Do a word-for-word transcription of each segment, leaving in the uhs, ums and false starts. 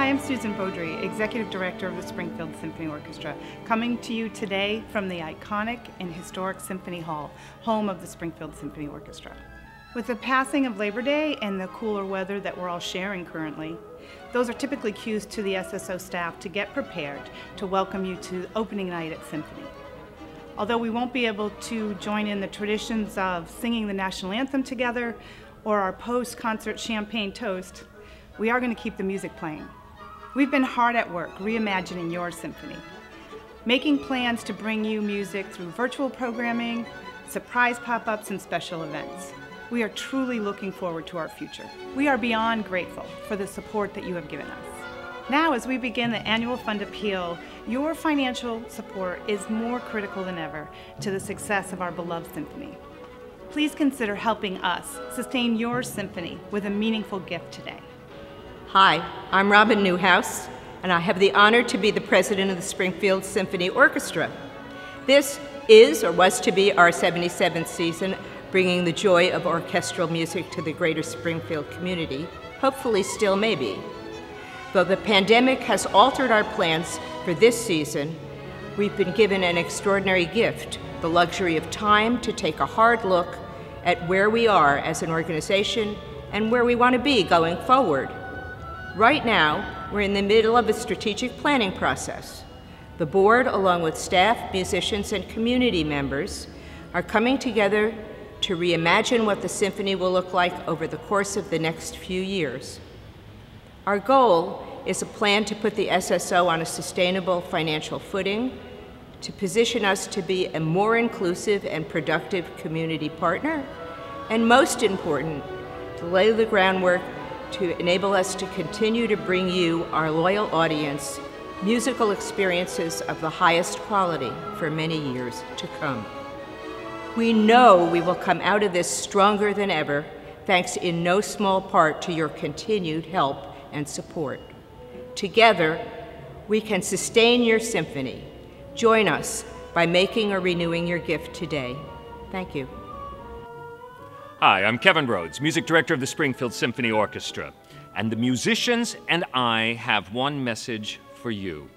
I'm Susan Beaudry, Executive Director of the Springfield Symphony Orchestra, coming to you today from the iconic and historic Symphony Hall, home of the Springfield Symphony Orchestra. With the passing of Labor Day and the cooler weather that we're all sharing currently, those are typically cues to the S S O staff to get prepared to welcome you to opening night at Symphony. Although we won't be able to join in the traditions of singing the national anthem together or our post-concert champagne toast, we are going to keep the music playing. We've been hard at work reimagining your symphony, making plans to bring you music through virtual programming, surprise pop-ups, and special events. We are truly looking forward to our future. We are beyond grateful for the support that you have given us. Now, as we begin the annual fund appeal, your financial support is more critical than ever to the success of our beloved symphony. Please consider helping us sustain your symphony with a meaningful gift today. Hi, I'm Robin Newhouse, and I have the honor to be the president of the Springfield Symphony Orchestra. This is, or was to be, our seventy-seventh season, bringing the joy of orchestral music to the greater Springfield community, hopefully still may be. Though the pandemic has altered our plans for this season, we've been given an extraordinary gift, the luxury of time to take a hard look at where we are as an organization and where we want to be going forward. Right now, we're in the middle of a strategic planning process. The board, along with staff, musicians, and community members, are coming together to reimagine what the symphony will look like over the course of the next few years. Our goal is a plan to put the S S O on a sustainable financial footing, to position us to be a more inclusive and productive community partner, and most important, to lay the groundwork to enable us to continue to bring you, our loyal audience, musical experiences of the highest quality for many years to come. We know we will come out of this stronger than ever, thanks in no small part to your continued help and support. Together, we can sustain your symphony. Join us by making or renewing your gift today. Thank you. Hi, I'm Kevin Rhodes, Music Director of the Springfield Symphony Orchestra, and the musicians and I have one message for you.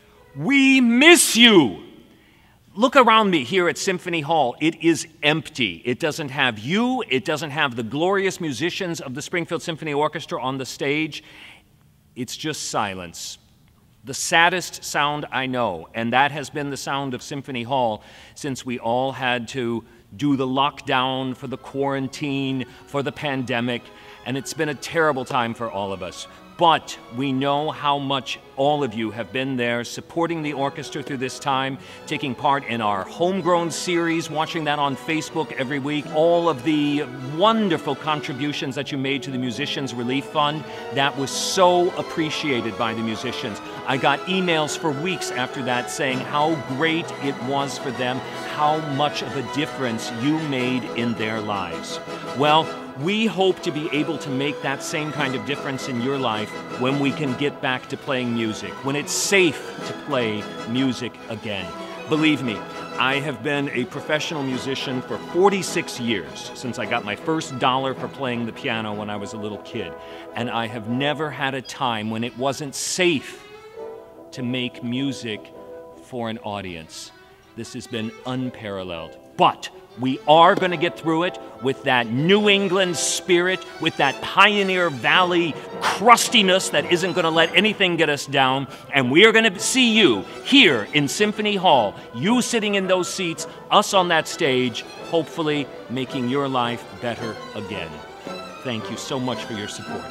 We miss you! Look around me here at Symphony Hall. It is empty. It doesn't have you. It doesn't have the glorious musicians of the Springfield Symphony Orchestra on the stage. It's just silence. The saddest sound I know, and that has been the sound of Symphony Hall since we all had to do the lockdown, for the quarantine, for the pandemic, and it's been a terrible time for all of us. But we know how much all of you have been there supporting the orchestra through this time, taking part in our homegrown series, watching that on Facebook every week, all of the wonderful contributions that you made to the Musicians Relief Fund. That was so appreciated by the musicians. I got emails for weeks after that saying how great it was for them, how much of a difference you made in their lives. Well, we hope to be able to make that same kind of difference in your life when we can get back to playing music, when it's safe to play music again. Believe me, I have been a professional musician for forty-six years, since I got my first dollar for playing the piano when I was a little kid, and I have never had a time when it wasn't safe to make music for an audience. This has been unparalleled. But we are going to get through it with that New England spirit, with that Pioneer Valley crustiness that isn't going to let anything get us down. And we are going to see you here in Symphony Hall, you sitting in those seats, us on that stage, hopefully making your life better again. Thank you so much for your support.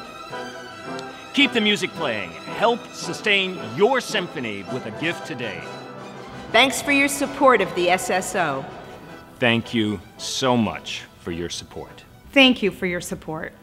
Keep the music playing. Help sustain your symphony with a gift today. Thanks for your support of the S S O. Thank you so much for your support. Thank you for your support.